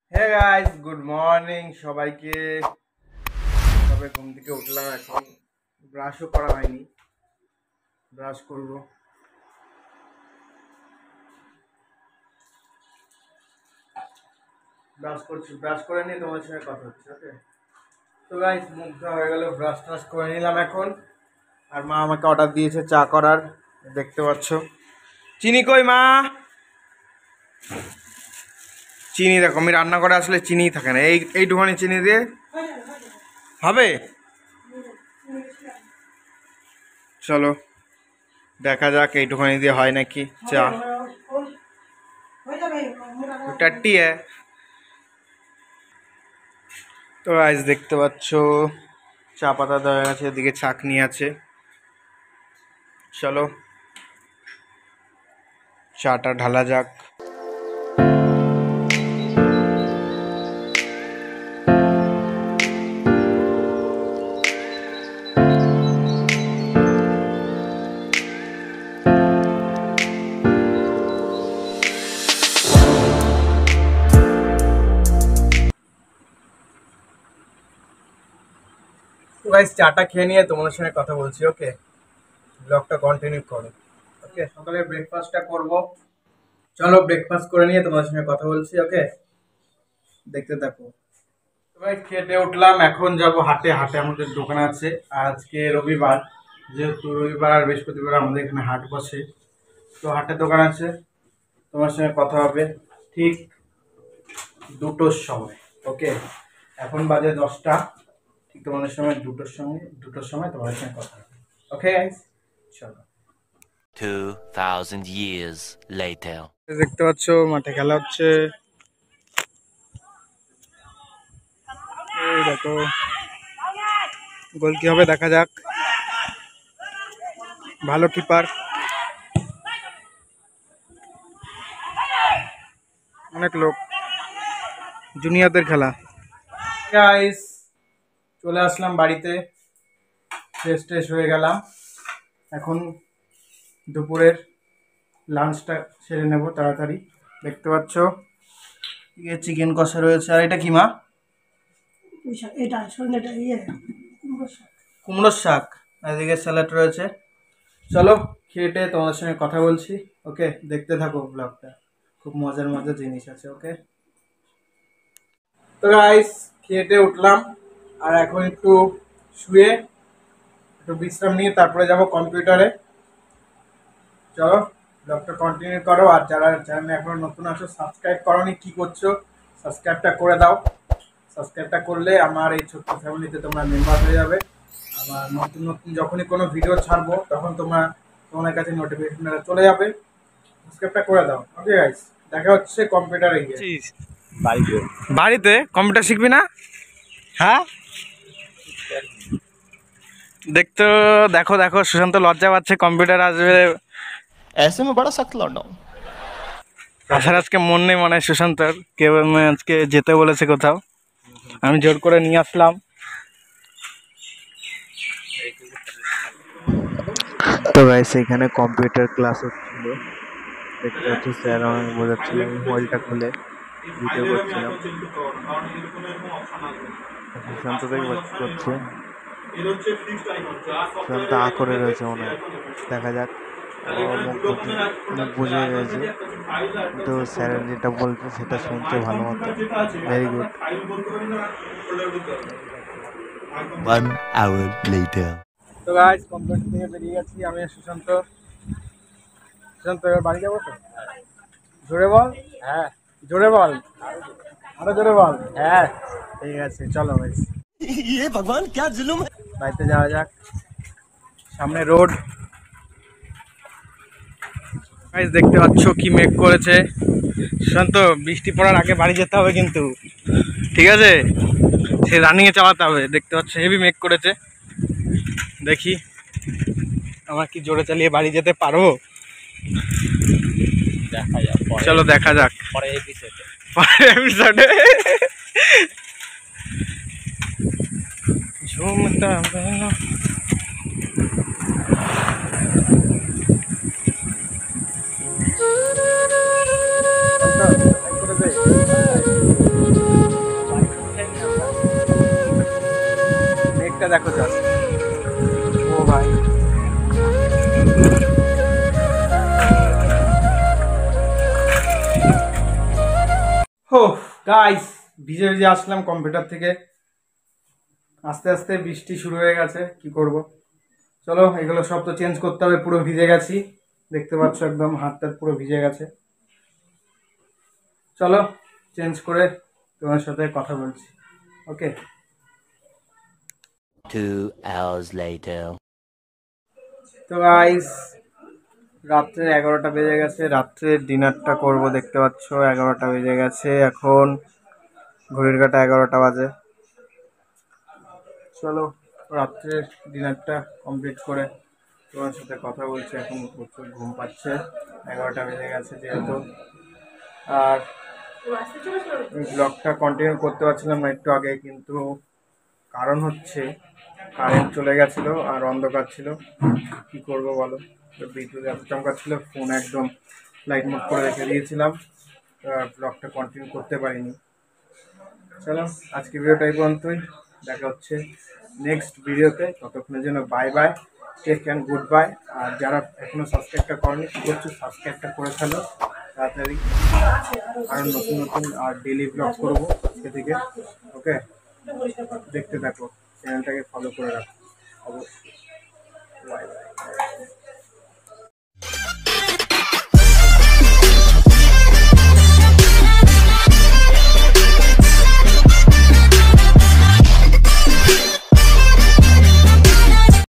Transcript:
Hey guys, good morning সবাইকে। সবে ঘুম থেকে উঠলাম, এখন ব্রাশও করা হয়নি, ব্রাশ করব। ব্রাশ করে নিয়ে তোমার সঙ্গে কথা হচ্ছে। ওকে, তো গাইস মুখ ধোয়া হয়ে গেল, ব্রাশ ট্রাশ করে নিলাম এখন। আর মা আমাকে অর্ডার দিয়েছে চা করার, দেখতে পাচ্ছ। চিনি কই মা? চিনি দেখো, আমি রান্না করে আসলে চিনি থাকে না, এইটুখানি চিনি দিয়ে হবে। চলো দেখা যাক এইটুখানি দিয়ে হয় নাকি চা। টাট্টি তো আজ দেখতে পাচ্ছ চা পাতা দেওয়া আছে, এদিকে চাকনি আছে। চলো চাটা ঢালা যাক। গাইস চাটা খেয়ে নিয়ে তোমাদের সঙ্গে কথা বলছি। ওকে, ব্লগটা কন্টিনিউ করো। ওকে, সকালে ব্রেকফাস্টটা করব। চলো ব্রেকফাস্ট করে নিয়ে তোমাদের সঙ্গে কথা বলছি। ওকে, দেখতে থাকো। ভাই খেতে উঠলাম, এখন যাব হাটে। হাটে আমাদের দোকান আছে, আজকে রবিবার, যেহেতু রবিবার আর বৃহস্পতিবার আমাদের এখানে হাট বসে, তো হাটের দোকান আছে। তোমার সঙ্গে কথা হবে ঠিক 2টোর সময়। ওকে, এখন বাজে 10টা, ঠিক তোমাদের সময় 2টোর সময় তোমাদের সঙ্গে কথা হবে। ওকে গাইস, চলো। 2000 years later. দেখতে পাচ্ছ মাঠে খেলা হচ্ছে। এই দেখো, গোল কি হবে দেখা যাক। ভালো কিপার, অনেক লোক, জুনিয়রদের খেলা। গাইস চলে আসলাম বাড়িতে, ফ্রেশ ট্রেশ হয়ে গেলাম। এখন দুপুরের লাঞ্চটা সেরে নেব তাড়াতাড়ি। দেখতে পাচ্ছ চিকেন কষা রয়েছে। আর এটা কি মা? কুমড়োর শাক। এদিকে স্যালাড রয়েছে। চলো খেয়ে তোমাদের সঙ্গে কথা বলছি। ওকে, দেখতে থাকো ব্লগটা, খুব মজার মজার জিনিস আছে। ওকে, তো গাইস খেয়ে উঠলাম, আর এখন একটু শুয়ে একটু বিশ্রাম নিয়ে তারপরে যাব কম্পিউটারে। চলো ব্লগটা কন্টিনিউ করো। আর যারা চ্যানেলে এখন নতুন আসো, সাবস্ক্রাইব করোনি, কি করছো? সাবস্ক্রাইবটা করে দাও। সাবস্ক্রাইবটা করলে আমার এই ছোট্ট ফ্যামিলিতে তোমরা মেম্বার হয়ে যাবে। আমার নতুন নতুন যখনই কোনো ভিডিও ছাড়বো তখন তোমার কাছে নোটিফিকেশনটা চলে যাবে। সাবস্ক্রাইবটা করে দাও। ওকে গাইস, দেখা হচ্ছে কম্পিউটারে গিয়ে। বাড়িতে কম্পিউটার শিখবি না? হ্যাঁ, দেখো দেখো সুশান্ত লজ্জা পাচ্ছে, কম্পিউটার আসবে। ऐसे में बड़ा सख्त लौंडा हूं। আসার আজকে মন নেই মনে হয় সুশান্তর, কেউ আজকে যেতে বলেছে কোথাও, আমি জোর করে নিয়ে আসলাম। তো গাইস এখানে কম্পিউটার ক্লাস হচ্ছিল, দেখতে পাচ্ছি স্যার আমাকে বোঝাচ্ছিল। আমি মোবাইলটা খুলে ভিডিও করছিলাম। সুশান্ত দেখবে করছে, সুশান্ত আ করে রয়েছে মনে হয়, দেখা যাক। ও মুখ বুঝে গেছে, কিন্তু স্যারের যেটা বলছে সেটা শুনছে ভালো মতো। Very good. 1 hour later. তো গাইস কম্পিউটার থেকে বেরিয়ে গেছি আমি আর সুশান্ত। সুশান্ত এবার বাড়ি যাবো তো? জোরে বল। হ্যাঁ জোরে বল, আরো জোরে বল। হ্যাঁ ঠিক আছে, চলো গাইস। ये भगवान क्या जुल्म है। বাড়িতে যাওয়া যাক, সামনে রোড। গাইস দেখতে পাচ্ছ কি মেঘ করেছে। সুশান্ত বৃষ্টি পড়ার আগে বাড়ি যেতে হবে কিন্তু, ঠিক আছে? সে রানিংয়ে চালাতে হবে। দেখতে পাচ্ছ হেভি মেঘ করেছে, দেখি আমার কি জোরে চালিয়ে বাড়ি যেতে পারবো। দেখা যাক, চলো দেখা যাক পরের এপিসোডে। ঝুমটা গাইস ভিজে ভিজে আসলাম কম্পিউটার থেকে, আস্তে আস্তে বৃষ্টি শুরু হয়ে গেছে, কি করব। চলো এগুলো সব তো চেঞ্জ করতে হবে, পুরো ভিজে গেছি দেখতে পাচ্ছ, একদম হাতটা পুরো ভিজে গেছে। চলো চেঞ্জ করে তোমার সাথে কথা বলছি, ওকে। 2 hours later. তো গাইস রাত্রে 11টা বেজে গেছে, রাত্রে ডিনারটা করব, দেখতে পাচ্ছ 11টা বেজে গেছে, এখন ঘড়ির কাঁটা 11টা বাজে। চলো রাত্রে ডিনারটা কমপ্লিট করে তোমার সাথে কথা বলছি। এখন প্রচুর ঘুম পাচ্ছে, 11টা বেজে গেছে যেহেতু। আর ব্লগটা কন্টিনিউ করতে পারছিলাম না একটু আগে, কিন্তু কারণ হচ্ছে কারেন্ট চলে গেছিলো আর অন্ধকার ছিল, কি করব বলো। তো বিদ্যুৎ এত চমকাচ্ছিল, ফোন একদম লাইট মোড করে রেখে দিয়েছিলাম, ব্লগটা কন্টিনিউ করতে পারিনি। চলো আজকে ভিডিওটা এই পর্যন্তই, দেখা হচ্ছে নেক্সট ভিডিওতে, ততক্ষণের জন্য bye bye, take and goodbye. আর যারা এখনো সাবস্ক্রাইবটা করেনি, কি করছো, সাবস্ক্রাইবটা করে ফেলো তাড়াতাড়ি, আর নতুন নতুন আর ডেইলি ব্লগ করবো আজকে থেকে, ওকে। দেখতে থাকো, চ্যানেলটাকে ফলো করে রাখো অবশ্যই। Bye by.